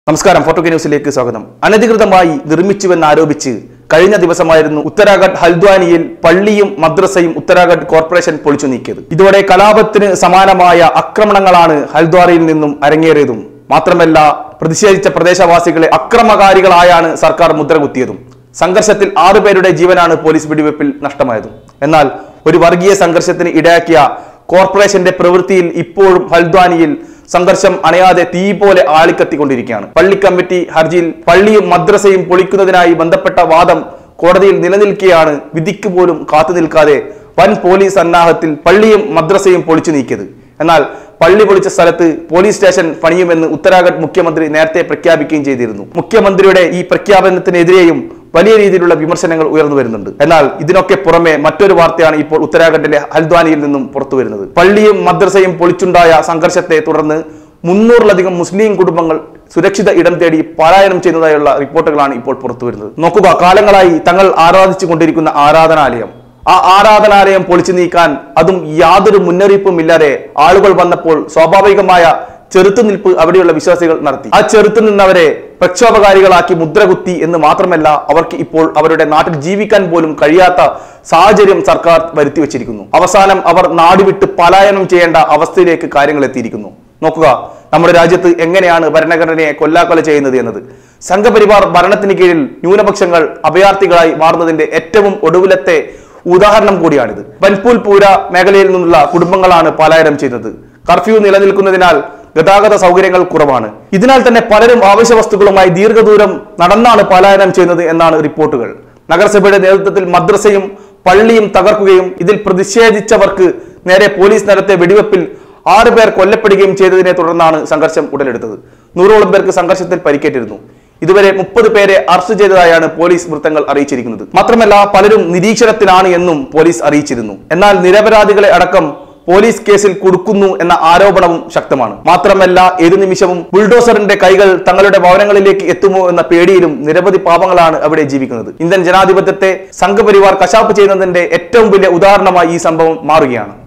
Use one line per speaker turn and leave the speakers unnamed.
നമസ്കാരം ഫോട്ടോ ന്യൂസിലേക്ക് സ്വാഗതം. അനധികൃതമായി നിർമ്മിച്ചുവെന്ന് ആരോപിച്ച് കഴിഞ്ഞ ദിവസമായിരുന്നു ഉത്തരാഖണ്ഡ് ഹൽദ്വാനിയിൽ പള്ളിയും മദ്രസയും ഉത്തരാഖണ്ഡ് കോർപ്പറേഷൻ പൊളിച്ചു നീക്കിയത്. ഇതോടെ കലാപത്തിന് സമാനമായ ആക്രമണങ്ങളാണ് ഹൽദ്വാനിയിൽ നിന്നും അരങ്ങേറിയതും മാത്രമല്ല പ്രതിഷേധിച്ച പ്രദേശവാസികളെ അക്രമകാരികളായാണ് സർക്കാർ മുദ്രകുത്തിയതും. സംഘർഷത്തിൽ 6 പേരുടെ ജീവനാണ് പോലീസ് വെടിവെപ്പിൽ നഷ്ടമായതും. എന്നാൽ ഒരു വർഗീയ സംഘർഷത്തിന് ഇടയാക്കിയ കോർപ്പറേഷന്റെ പ്രവൃത്തിയിൽ ഇപ്പോഴും ഹൽദ്വാനിയിൽ സംഘർഷം അണയാതെ തീ പോലെ ആളിക്കത്തിക്കൊണ്ടിരിക്കുകയാണ്. പള്ളി കമ്മിറ്റി ഹർജിയിൽ പള്ളിയും മദ്രസയും പൊളിക്കുന്നതിനായി ബന്ധപ്പെട്ട വാദം കോടതിയിൽ നിലനിൽക്കെയാണ് വിധിക്ക് പോലും കാത്തു നിൽക്കാതെ വൻ പോലീസ് സന്നാഹത്തിൽ പള്ളിയും മദ്രസയും പൊളിച്ചു നീക്കിയത്. എന്നാൽ പള്ളി പൊളിച്ച സ്ഥലത്ത് പോലീസ് സ്റ്റേഷൻ പണിയുമെന്ന് ഉത്തരാഖണ്ഡ് മുഖ്യമന്ത്രി നേരത്തെ പ്രഖ്യാപിക്കുകയും ചെയ്തിരുന്നു. മുഖ്യമന്ത്രിയുടെ ഈ പ്രഖ്യാപനത്തിനെതിരെയും വലിയ രീതിയിലുള്ള വിമർശനങ്ങൾ ഉയർന്നു വരുന്നുണ്ട്. എന്നാൽ ഇതിനൊക്കെ പുറമെ മറ്റൊരു വാർത്തയാണ് ഇപ്പോൾ ഉത്തരാഖണ്ഡിലെ ഹൽദ്വാനിയിൽ നിന്നും പുറത്തു വരുന്നത്. പള്ളിയും മദ്രസയും പൊളിച്ചുണ്ടായ സംഘർഷത്തെ തുടർന്ന് 300-ലധികം മുസ്ലിം കുടുംബങ്ങൾ സുരക്ഷിത ഇടം തേടി പലായനം ചെയ്യുന്നതായുള്ള റിപ്പോർട്ടുകളാണ് ഇപ്പോൾ പുറത്തു വരുന്നത്. നോക്കുക, കാലങ്ങളായി തങ്ങൾ ആരാധിച്ചു കൊണ്ടിരിക്കുന്ന ആരാധനാലയം, ആ ആരാധനാലയം പൊളിച്ചു നീക്കാൻ അതും യാതൊരു മുന്നറിയിപ്പും ഇല്ലാതെ ആളുകൾ വന്നപ്പോൾ സ്വാഭാവികമായ ചെറുത്തുനിൽപ്പ് അവിടെയുള്ള വിശ്വാസികൾ നടത്തി. ആ ചെറുത്തുനിന്നവരെ പ്രക്ഷോഭകാരികളാക്കി മുദ്രകുത്തി എന്ന് മാത്രമല്ല, അവർക്ക് ഇപ്പോൾ അവരുടെ നാട്ടിൽ ജീവിക്കാൻ പോലും കഴിയാത്ത സാഹചര്യം സർക്കാർ വരുത്തി വെച്ചിരിക്കുന്നു. അവസാനം അവർ നാടുവിട്ട് പലായനം ചെയ്യേണ്ട അവസ്ഥയിലേക്ക് കാര്യങ്ങൾ എത്തിയിരിക്കുന്നു. നോക്കുക, നമ്മുടെ രാജ്യത്ത് എങ്ങനെയാണ് ഭരണഘടനയെ കൊല്ലാക്കൊല ചെയ്യുന്നത് എന്നത്. സംഘപരിവാർ ഭരണത്തിന് കീഴിൽ ന്യൂനപക്ഷങ്ങൾ അഭയാർത്ഥികളായി മാറുന്നതിന്റെ ഏറ്റവും ഒടുവിലത്തെ ഉദാഹരണം കൂടിയാണിത്. ബൻപൂൽ പൂര മേഖലയിൽ നിന്നുള്ള കുടുംബങ്ങളാണ് പലായനം ചെയ്യുന്നത്. കർഫ്യൂ നിലനിൽക്കുന്നതിനാൽ ഗതാഗത സൗകര്യങ്ങൾ കുറവാണ്. ഇതിനാൽ തന്നെ പലരും ആവശ്യ വസ്തുക്കളുമായി ദീർഘദൂരം നടന്നാണ് പലായനം ചെയ്യുന്നത് എന്നാണ് റിപ്പോർട്ടുകൾ. നഗരസഭയുടെ നേതൃത്വത്തിൽ മദ്രസയും പള്ളിയും തകർക്കുകയും ഇതിൽ പ്രതിഷേധിച്ചവർക്ക് നേരെ പോലീസ് നടത്തിയ വെടിവെപ്പിൽ 6 പേർ കൊല്ലപ്പെടുകയും ചെയ്തതിനെ തുടർന്നാണ് സംഘർഷം ഉടലെടുത്തത്. 100ഓളം പേർക്ക് സംഘർഷത്തിൽ പരിക്കേറ്റിരുന്നു. ഇതുവരെ 30 പേരെ അറസ്റ്റ് ചെയ്തതായാണ് പോലീസ് വൃത്തങ്ങൾ അറിയിച്ചിരിക്കുന്നത്. മാത്രമല്ല പലരും നിരീക്ഷണത്തിലാണ് എന്നും പോലീസ് അറിയിച്ചിരുന്നു. എന്നാൽ നിരപരാധികളെ അടക്കം പോലീസ് കേസിൽ കുടുക്കുന്നു എന്ന ആരോപണവും ശക്തമാണ്. മാത്രമല്ല ഏതു നിമിഷവും ബുൾഡോസറിന്റെ കൈകൾ തങ്ങളുടെ ഭവനങ്ങളിലേക്ക് എത്തുമോ എന്ന പേടിയിലും നിരവധി പാവങ്ങളാണ് അവിടെ ജീവിക്കുന്നത്. ഇന്ത്യൻ ജനാധിപത്യത്തെ സംഘപരിവാർ കശാപ്പ് ചെയ്യുന്നതിന്റെ ഏറ്റവും വലിയ ഉദാഹരണമായി ഈ സംഭവം മാറുകയാണ്.